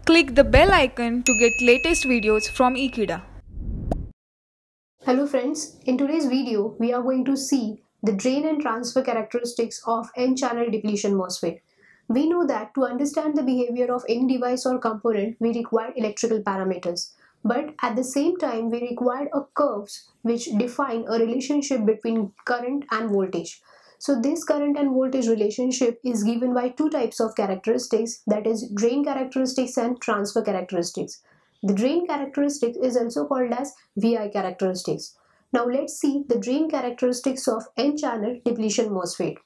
Click the bell icon to get latest videos from Ekeeda. Hello friends, in today's video we are going to see the drain and transfer characteristics of N-channel depletion MOSFET. We know that to understand the behavior of any device or component we require electrical parameters, but at the same time we require curves which define a relationship between current and voltage. So this current and voltage relationship is given by two types of characteristics, that is drain characteristics and transfer characteristics. The drain characteristic is also called as VI characteristics. Now let's see the drain characteristics of N-channel depletion MOSFET.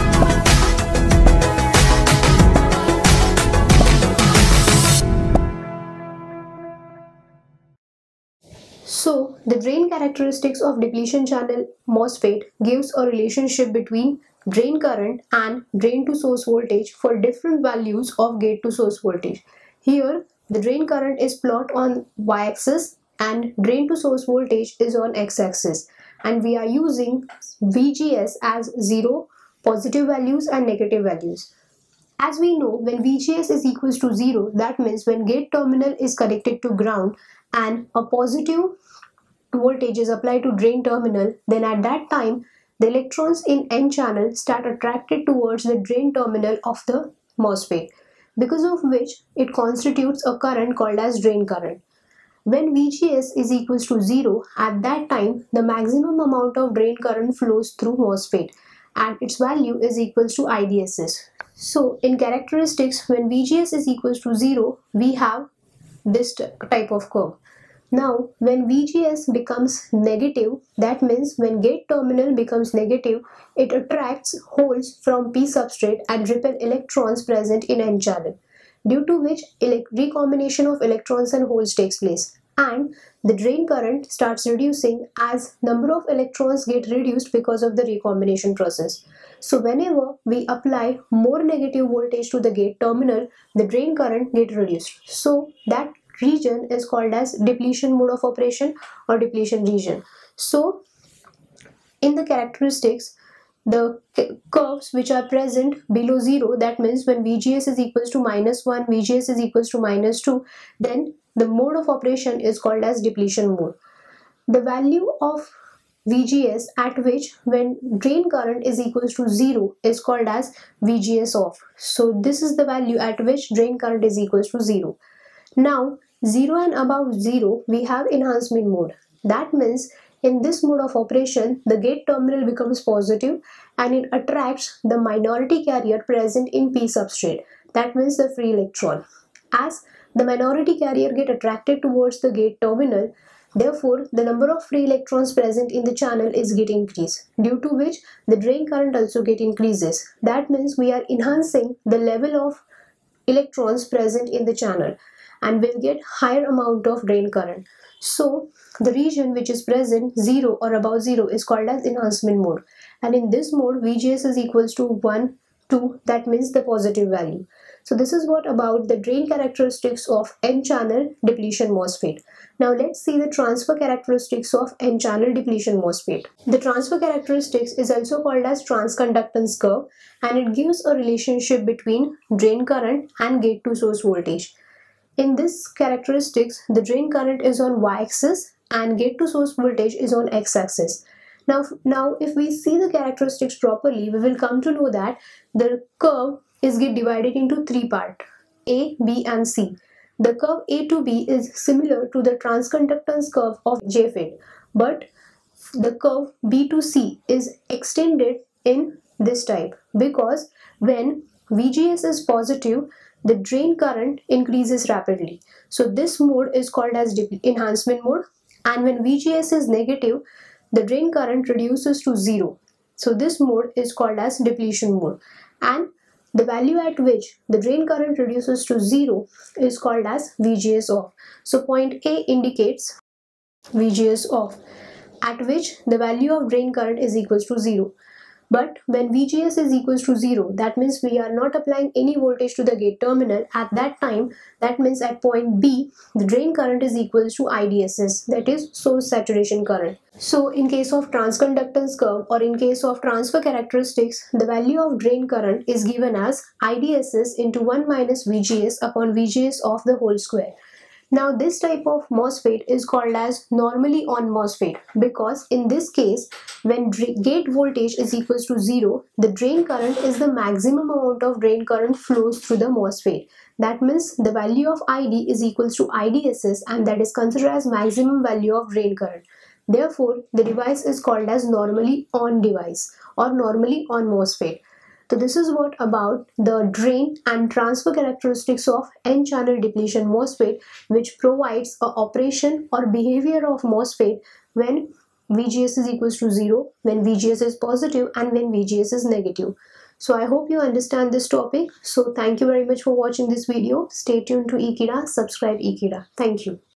So, the drain characteristics of depletion channel MOSFET gives a relationship between drain current and drain to source voltage for different values of gate to source voltage. Here, the drain current is plotted on y-axis and drain to source voltage is on x-axis, and we are using VGS as 0, positive values and negative values. As we know, when VGS is equals to 0, that means when gate terminal is connected to ground and a positive voltage is applied to drain terminal, then at that time the electrons in N channel start attracted towards the drain terminal of the MOSFET, because of which it constitutes a current called as drain current. When VGS is equals to 0, at that time the maximum amount of drain current flows through MOSFET and its value is equals to IDSS. So in characteristics, when VGS is equals to 0, we have this type of curve. Now when VGS becomes negative, that means when gate terminal becomes negative, it attracts holes from P substrate and repel electrons present in N channel, due to which recombination of electrons and holes takes place, and the drain current starts reducing as number of electrons get reduced because of the recombination process. So whenever we apply more negative voltage to the gate terminal, the drain current get reduced. So that region is called as depletion mode of operation or depletion region. So in the characteristics, the curves which are present below 0, that means when VGS is equals to -1, VGS is equals to -2, then the mode of operation is called as depletion mode. The value of VGS at which when drain current is equals to 0 is called as VGS off. So this is the value at which drain current is equals to 0. Now 0 and above 0 we have enhancement mode. That means in this mode of operation the gate terminal becomes positive and it attracts the minority carrier present in P substrate. That means the free electron. As the minority carrier get attracted towards the gate terminal, therefore the number of free electrons present in the channel is getting increased, due to which the drain current also get increases. That means we are enhancing the level of electrons present in the channel and will get higher amount of drain current. So the region which is present 0 or above 0 is called as enhancement mode, and in this mode VGS is equals to 1, 2, that means the positive value. So this is what about the drain characteristics of N-channel depletion MOSFET. Now let's see the transfer characteristics of N-channel depletion MOSFET. The transfer characteristics is also called as transconductance curve, and it gives a relationship between drain current and gate to source voltage. In this characteristics, the drain current is on y-axis and gate to source voltage is on x-axis. Now if we see the characteristics properly, we will come to know that the curve is get divided into three parts, A, B and C. The curve A to B is similar to the transconductance curve of JFET, but the curve B to C is extended in this type, because when VGS is positive, the drain current increases rapidly. So this mode is called as enhancement mode, and when VGS is negative, the drain current reduces to 0. So this mode is called as depletion mode, and the value at which the drain current reduces to 0 is called as VGS off. So point A indicates VGS off, at which the value of drain current is equals to 0. But when VGS is equals to 0, that means we are not applying any voltage to the gate terminal. At that time, that means at point B, the drain current is equals to IDSS, that is source saturation current. So in case of transconductance curve or in case of transfer characteristics, the value of drain current is given as IDSS into 1 minus VGS upon VGS of the whole square. Now this type of MOSFET is called as normally on MOSFET because in this case when gate voltage is equals to 0, the drain current is the maximum amount of drain current flows through the MOSFET. That means the value of ID is equals to IDSS and that is considered as maximum value of drain current. Therefore, the device is called as normally on device or normally on MOSFET. So this is what about the drain and transfer characteristics of N-channel depletion MOSFET, which provides a operation or behavior of MOSFET when VGS is equals to 0, when VGS is positive and when VGS is negative. So I hope you understand this topic. So thank you very much for watching this video. Stay tuned to Ekeeda, subscribe Ekeeda. Thank you.